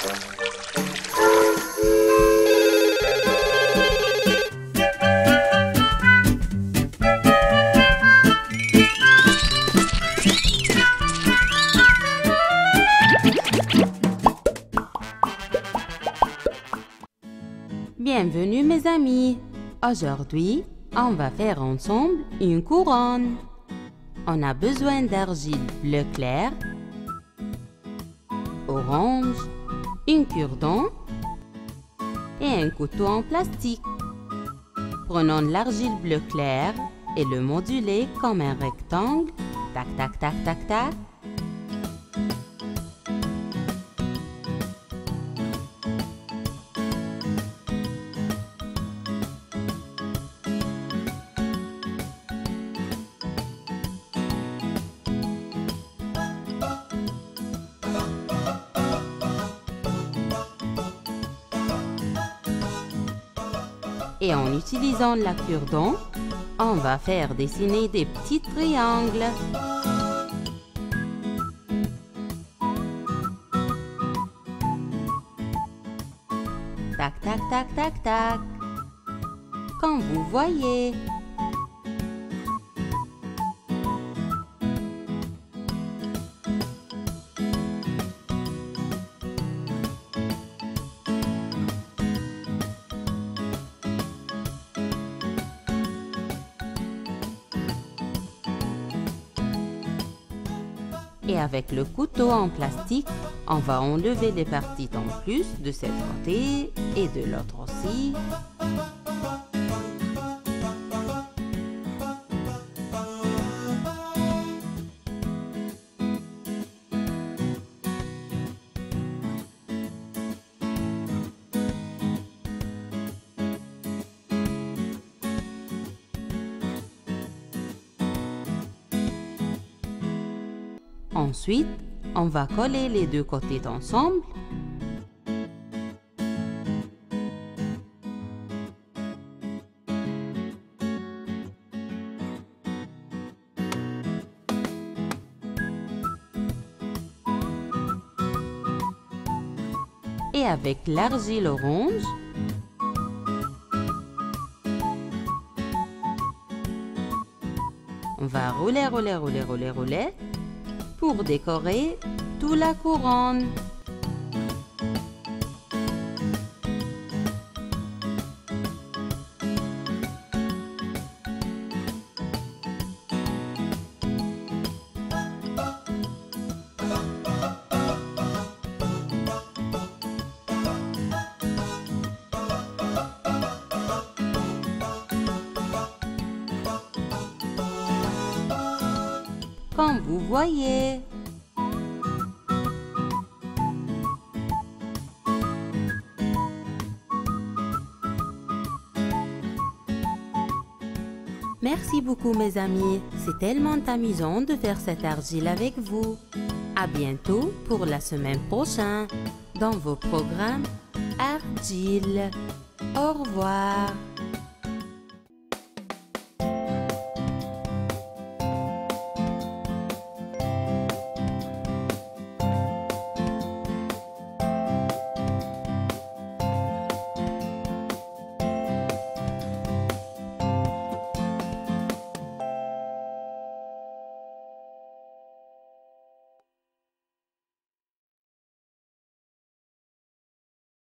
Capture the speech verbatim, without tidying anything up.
Bienvenue mes amis. Aujourd'hui, on va faire ensemble une couronne. On a besoin d'argile bleu clair, orange, une cure-dent et un couteau en plastique. Prenons l'argile bleu clair et le moduler comme un rectangle. Tac, tac, tac, tac, tac. Et en utilisant la cure-dent, on va faire dessiner des petits triangles. Tac, tac, tac, tac, tac. Comme vous voyez. Et avec le couteau en plastique, on va enlever les parties en plus de cet côté et de l'autre aussi. Ensuite, on va coller les deux côtés ensemble. Et avec l'argile orange, on va rouler, rouler, rouler, rouler, rouler pour décorer toute la couronne. Comme vous voyez. Merci beaucoup mes amis, c'est tellement amusant de faire cette argile avec vous. À bientôt pour la semaine prochaine dans vos programmes Argile. Au revoir.